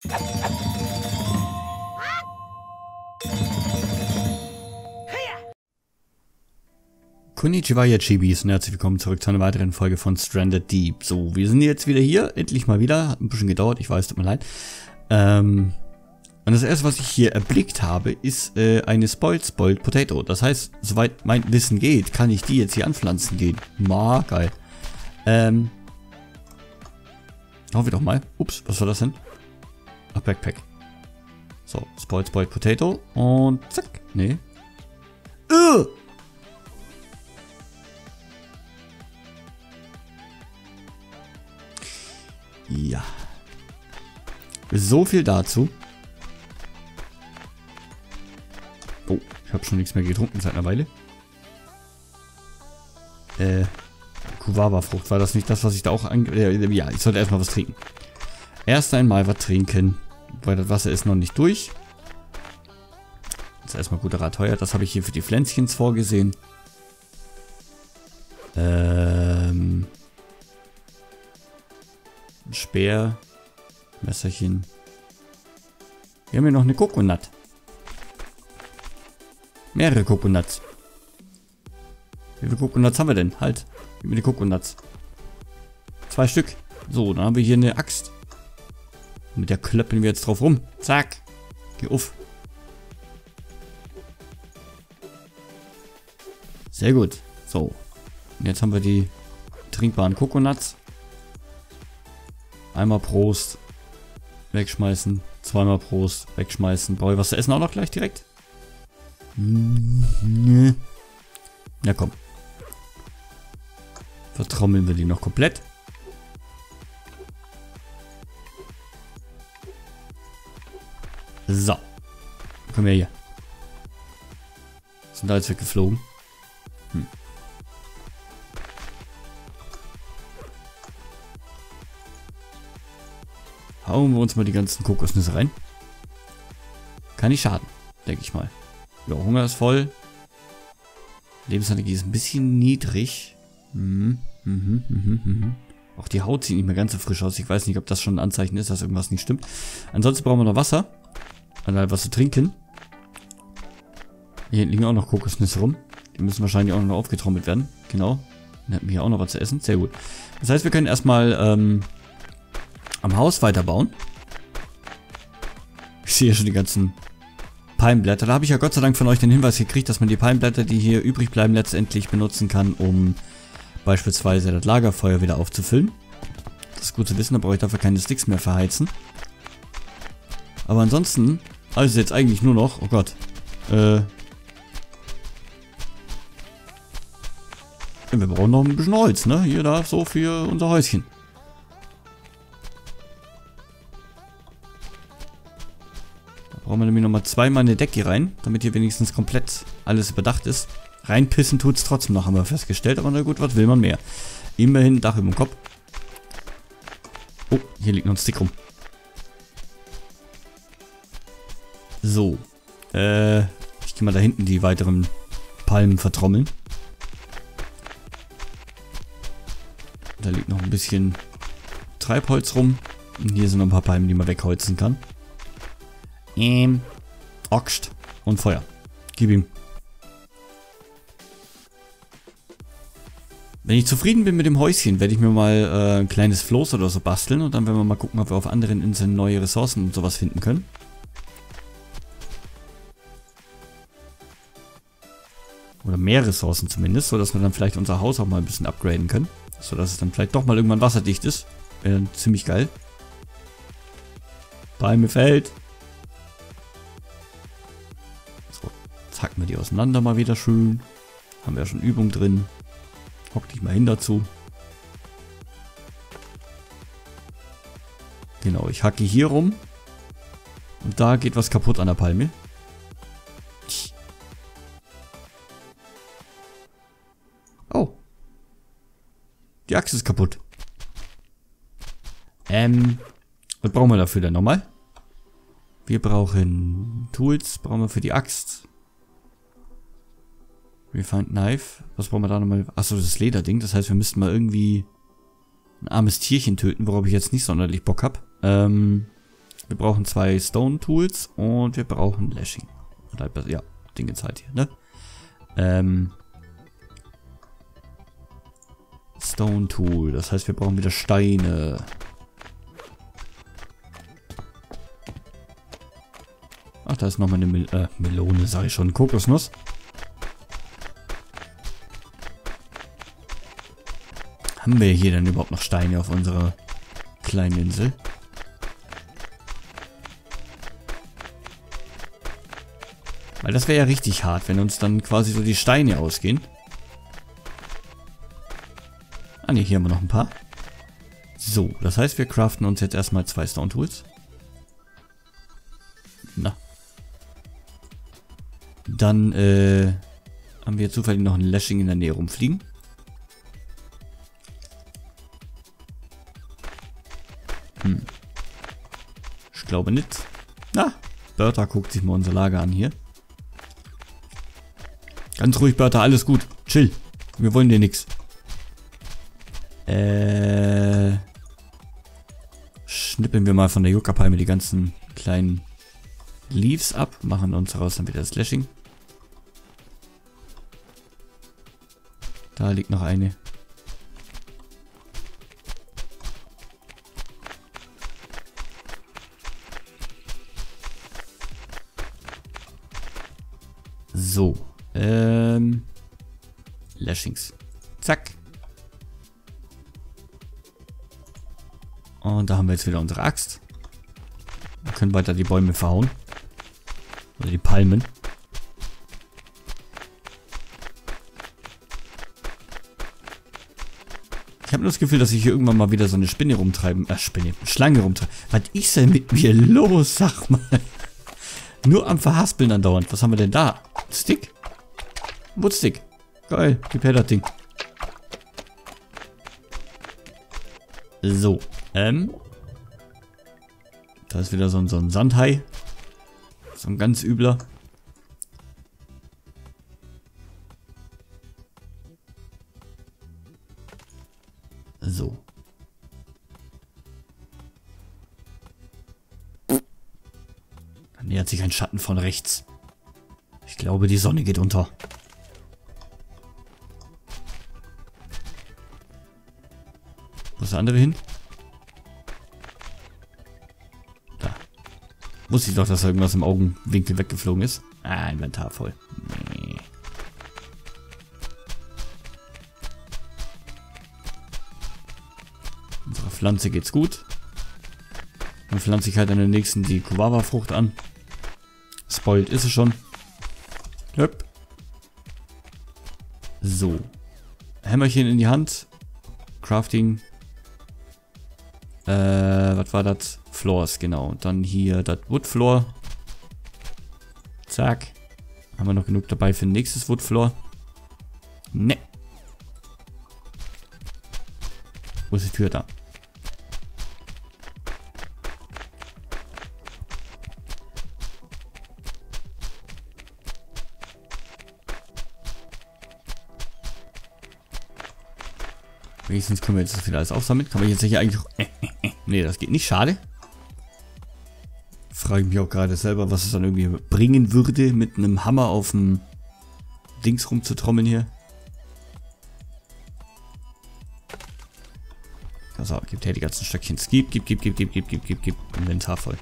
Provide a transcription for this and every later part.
Konnichiwa, ihr Chibis und herzlich willkommen zurück zu einer weiteren Folge von Stranded Deep. So, wir sind jetzt wieder hier, endlich mal wieder, hat ein bisschen gedauert, ich weiß, tut mir leid. Und das erste, was ich hier erblickt habe, ist eine Spoiled Potato. Das heißt, soweit mein Wissen geht, kann ich die jetzt hier anpflanzen gehen. Geil. Hoffen wir doch mal. Ups, was war das denn? Ach, Backpack. So, Spoiled Potato und zack. Nee. Ja. So viel dazu. Oh, ich habe schon nichts mehr getrunken seit einer Weile. Kuwawa-Frucht, war das nicht das, was ich da auch ja, ich sollte erstmal was trinken. Erst einmal was trinken, weil das Wasser ist noch nicht durch. Jetzt erstmal guter Rat, das habe ich hier für die Pflänzchens vorgesehen. Speer, Messerchen. Wir haben hier noch eine Kokonut. Mehrere Kokonuts. Wie viele Kokonuts haben wir denn? Halt, gib mir die Kokonuts. 2 Stück. So, dann haben wir hier eine Axt. Mit der klöppeln wir jetzt drauf rum. Zack. Geh auf. Sehr gut. So. Und jetzt haben wir die trinkbaren Kokonuts. Einmal Prost. Wegschmeißen. Zweimal Prost. Wegschmeißen. Brauche ich was zu essen auch noch gleich direkt? Ja, komm. Vertrommeln wir die noch komplett. So. Komm her hier. Sind da jetzt weggeflogen? Hauen wir uns mal die ganzen Kokosnüsse rein. Kann nicht schaden, denke ich mal. Ja, Hunger ist voll. Lebensenergie ist ein bisschen niedrig. Auch die Haut sieht nicht mehr ganz so frisch aus. Ich weiß nicht, ob das schon ein Anzeichen ist, dass irgendwas nicht stimmt. Ansonsten brauchen wir noch Wasser. Und halt was zu trinken. Hier hinten liegen auch noch Kokosnüsse rum. Die müssen wahrscheinlich auch noch aufgetrommelt werden. Genau. Dann hätten wir hier auch noch was zu essen. Sehr gut. Das heißt, wir können erstmal am Haus weiterbauen. Ich sehe schon die ganzen Palmblätter. Da habe ich ja Gott sei Dank von euch den Hinweis gekriegt, dass man die Palmblätter, die hier übrig bleiben, letztendlich benutzen kann, um beispielsweise das Lagerfeuer wieder aufzufüllen. Das ist gut zu wissen, da brauche ich dafür keine Sticks mehr verheizen. Aber ansonsten, also jetzt eigentlich nur noch, oh Gott, wir brauchen noch ein bisschen Holz, ne? Hier, da, so für unser Häuschen. Brauchen wir nämlich nochmal zweimal eine Decke rein, damit hier wenigstens komplett alles überdacht ist. Reinpissen tut es trotzdem noch, haben wir festgestellt, aber na gut, was will man mehr? Immerhin Dach über dem Kopf. Oh, hier liegt noch ein Stick rum. So. Ich gehe mal da hinten die weiteren Palmen vertrommeln. Da liegt noch ein bisschen Treibholz rum. Und hier sind noch ein paar Palmen, die man wegholzen kann. Axt und Feuer. Gib ihm. Wenn ich zufrieden bin mit dem Häuschen, werde ich mir mal ein kleines Floß oder so basteln und dann werden wir mal gucken, ob wir auf anderen Inseln neue Ressourcen und sowas finden können. Oder mehr Ressourcen zumindest, sodass wir dann vielleicht unser Haus auch mal ein bisschen upgraden können. Sodass es dann vielleicht doch mal irgendwann wasserdicht ist. Wäre dann ziemlich geil. Palme fällt. Jetzt hacken wir die auseinander mal wieder schön. Haben wir ja schon Übung drin. Hock dich mal hin dazu. Genau, ich hacke hier rum. Und da geht was kaputt an der Palme. Oh. Die Axt ist kaputt. Was brauchen wir dafür denn nochmal? Wir brauchen Tools, brauchen wir für die Axt. Refined Knife. Was brauchen wir da nochmal? Achso, das Lederding. Das heißt, wir müssten mal irgendwie ein armes Tierchen töten, worauf ich jetzt nicht sonderlich Bock habe. Wir brauchen 2 Stone Tools und wir brauchen Lashing. Ja, Ding jetzt halt hier, ne? Stone Tool, das heißt, wir brauchen wieder Steine. Ach, da ist nochmal eine Melone, sage ich schon. Kokosnuss. Haben wir hier denn überhaupt noch Steine auf unserer kleinen Insel? Weil das wäre ja richtig hart, wenn uns dann quasi so die Steine ausgehen. Ah ne, hier haben wir noch ein paar. So, das heißt, wir craften uns jetzt erstmal 2 Stone Tools. Na. Dann haben wir zufällig noch ein Lashing in der Nähe rumfliegen. Ich glaube nicht. Na, Bertha guckt sich mal unser Lager an hier. Ganz ruhig, Bertha, alles gut. Chill. Wir wollen dir nichts. Schnippeln wir mal von der Yucca-Palme die ganzen kleinen Leaves ab. Machen uns daraus dann wieder das Lashing. Da liegt noch eine. So. Lashings. Zack. Und da haben wir jetzt wieder unsere Axt. Wir können weiter die Bäume verhauen. Oder die Palmen. Ich habe nur das Gefühl, dass ich hier irgendwann mal wieder so eine Schlange rumtreiben. Was ist denn mit mir los? Sag mal. Nur am Verhaspeln andauernd. Was haben wir denn da? Stick? Woodstick. Geil. Gib her das Ding. So. Da ist wieder so ein Sandhai. So ein ganz übler. So. Da nähert sich ein Schatten von rechts. Ich glaube, die Sonne geht unter. Wo ist der andere hin? Da. Wusste ich doch, dass da irgendwas im Augenwinkel weggeflogen ist. Ah, Inventar voll. Nee. Unserer Pflanze geht's gut. Dann pflanze ich halt an der nächsten die Guava-Frucht an. Spoiled ist es schon. Höp. So. Hämmerchen in die Hand. Crafting. Was war das? Floors, genau. Und dann hier das Wood Floor. Zack. Haben wir noch genug dabei für ein nächstes Wood Floor? Ne. Wo ist die Tür da? Wenigstens können wir jetzt das wieder alles aufsammeln. Kann man jetzt hier eigentlich... Nee, das geht nicht. Schade. Frage ich mich auch gerade selber, was es dann irgendwie bringen würde, mit einem Hammer auf dem Dings rumzutrommeln hier. Also, gibt her die ganzen Stöckchen. Gib. Inventar voll.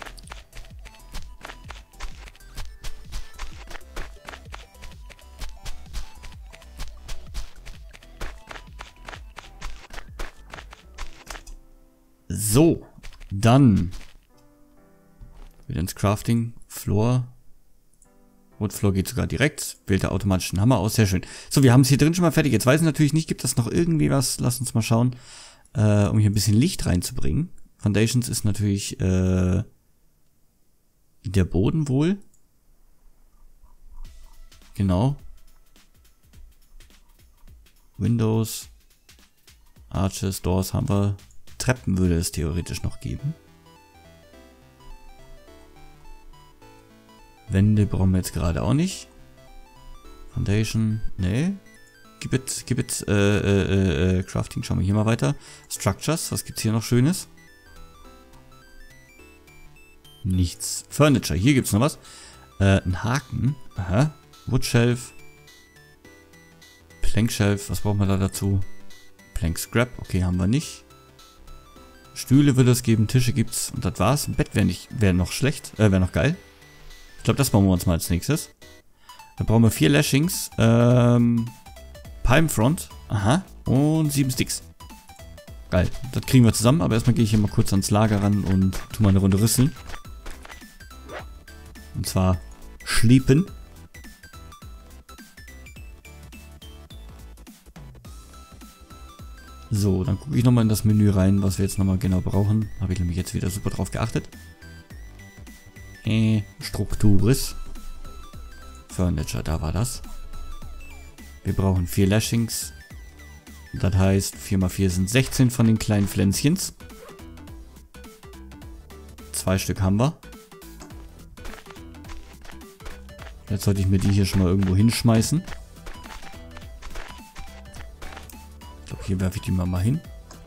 So, dann wieder ins Crafting. Floor. Wood Floor geht sogar direkt. Wählt der automatischen Hammer aus. Sehr schön. So, wir haben es hier drin schon mal fertig. Jetzt weiß ich natürlich nicht, gibt es noch irgendwie was? Lass uns mal schauen, um hier ein bisschen Licht reinzubringen. Foundations ist natürlich der Boden wohl. Genau. Windows. Arches, Doors haben wir. Treppen würde es theoretisch noch geben. Wände brauchen wir jetzt gerade auch nicht. Foundation, nee. Gib it, Crafting, schauen wir hier mal weiter. Structures, was gibt's hier noch Schönes? Nichts. Furniture. Hier gibt es noch was. Ein Haken. Aha. Woodshelf. Plankshelf. Was brauchen wir da dazu? Plank Scrap. Okay, haben wir nicht. Stühle würde es geben. Tische gibt's. Und das war's. Ein Bett wäre noch schlecht. Wäre noch geil. Ich glaube, das bauen wir uns mal als nächstes. Dann brauchen wir 4 Lashings. Palmfront. Aha. Und 7 Sticks. Geil. Das kriegen wir zusammen. Aber erstmal gehe ich hier mal kurz ans Lager ran und tu mal eine Runde rüsseln. Und zwar schlepen. So, dann gucke ich nochmal in das Menü rein, was wir jetzt nochmal genau brauchen. Habe ich nämlich jetzt wieder super drauf geachtet. Strukturis. Furniture, da war das. Wir brauchen 4 Lashings. Das heißt, 4 mal 4 sind 16 von den kleinen Pflänzchens. 2 Stück haben wir. Jetzt sollte ich mir die hier schon mal irgendwo hinschmeißen. Ich glaube, hier werfe ich die mal hin.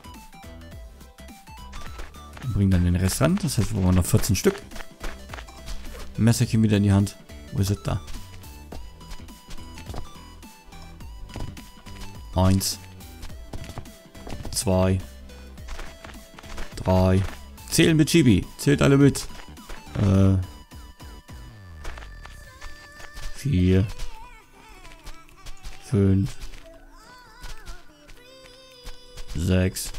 Und bringe dann den Rest ran. Das heißt, wir brauchen noch 14 Stück. Messerchen wieder in die Hand. Wo ist es da? 1, 2, 3. Zählen mit Chibi. Zählt alle mit. 4, 5, 6,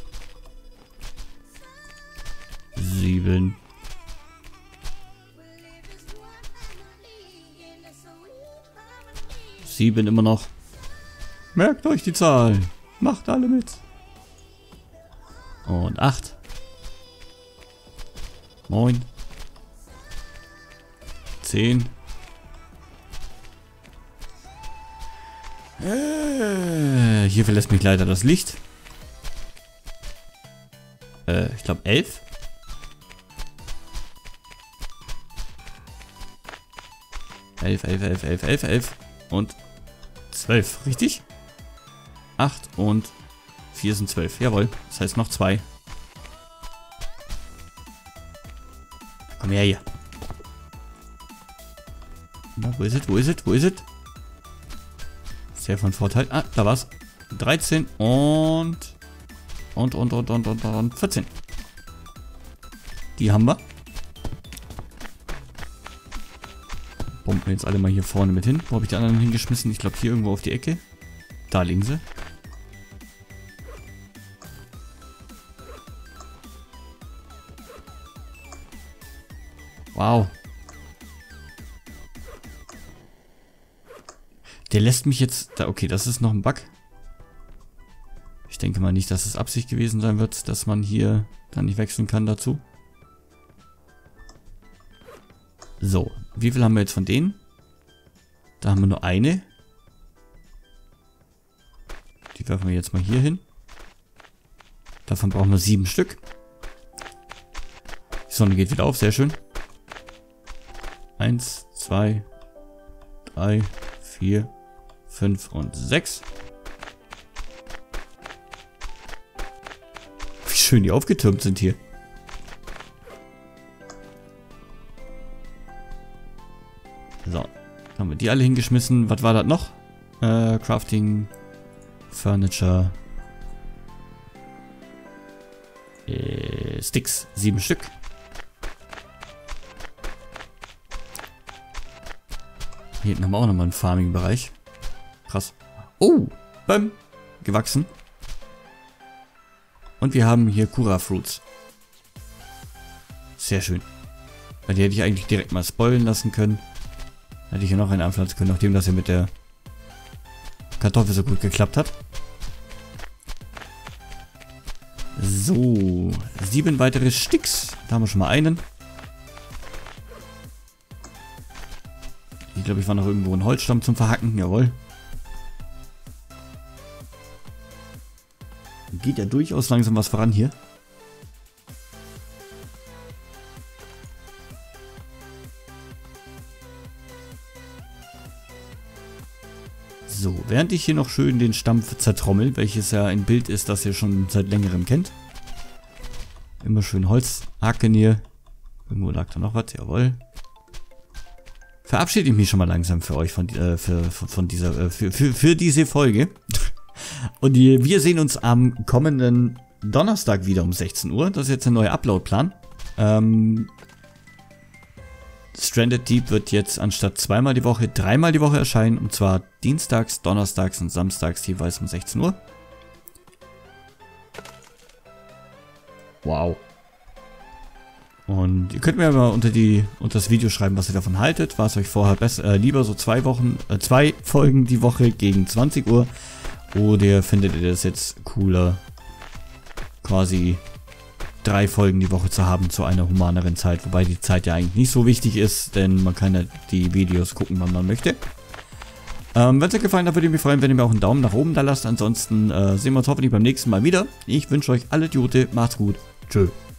7. Sieben immer noch. Merkt euch die Zahlen. Macht alle mit. Und 8. 9. 10. Hier verlässt mich leider das Licht. Ich glaube 11. 11 und 12, richtig? 8 und 4 sind 12, jawohl. Das heißt noch 2. Komm her hier. Na, wo ist es? Wo ist es? Wo ist es? Sehr von Vorteil. Ah, da war's. 13 und 14. Die haben wir. Bomben wir jetzt alle mal hier vorne mit hin. Wo habe ich die anderen hingeschmissen? Ich glaube hier irgendwo auf die Ecke. Da liegen sie. Wow. Der lässt mich jetzt... Da, okay, das ist noch ein Bug. Ich denke mal nicht, dass es Absicht gewesen sein wird, dass man hier dann nicht wechseln kann dazu. So, wie viel haben wir jetzt von denen? Da haben wir nur eine. Die werfen wir jetzt mal hier hin. Davon brauchen wir 7 Stück. Die Sonne geht wieder auf, sehr schön. 1, 2, 3, 4, 5 und 6. Wie schön die aufgetürmt sind hier. So, haben wir die alle hingeschmissen. Was war das noch? Crafting, Furniture, Sticks, 7 Stück. Hier hinten haben wir auch nochmal einen Farming-Bereich. Krass. Oh, bam, gewachsen. Und wir haben hier Kura-Fruits. Sehr schön. Weil die hätte ich eigentlich direkt mal spoilen lassen können. Hätte ich hier noch einen anpflanzen können, nachdem das hier mit der Kartoffel so gut geklappt hat. So, 7 weitere Sticks. Da haben wir schon mal einen. Ich glaube, ich war noch irgendwo ein Holzstamm zum Verhacken. Jawohl. Geht ja durchaus langsam was voran hier. So, während ich hier noch schön den Stamm zertrommel, welches ja ein Bild ist, das ihr schon seit längerem kennt. Immer schön Holz hacken hier. Irgendwo lag da noch was, jawohl. Verabschiede ich mich schon mal langsam für euch für diese Folge. Und wir sehen uns am kommenden Donnerstag wieder um 16 Uhr. Das ist jetzt ein neuer Upload-Plan. Stranded Deep wird jetzt anstatt zweimal die Woche, dreimal die Woche erscheinen. Und zwar dienstags, donnerstags und samstags jeweils um 16 Uhr. Wow. Und ihr könnt mir mal unter das Video schreiben, was ihr davon haltet. War es euch vorher lieber so 2 Folgen die Woche gegen 20 Uhr? Oder findet ihr das jetzt cooler, quasi 3 Folgen die Woche zu haben zu einer humaneren Zeit? Wobei die Zeit ja eigentlich nicht so wichtig ist, denn man kann ja die Videos gucken, wann man möchte. Wenn es euch gefallen hat, würde ich mich freuen, wenn ihr mir auch einen Daumen nach oben da lasst. Ansonsten sehen wir uns hoffentlich beim nächsten Mal wieder. Ich wünsche euch alles Gute, macht's gut, tschö.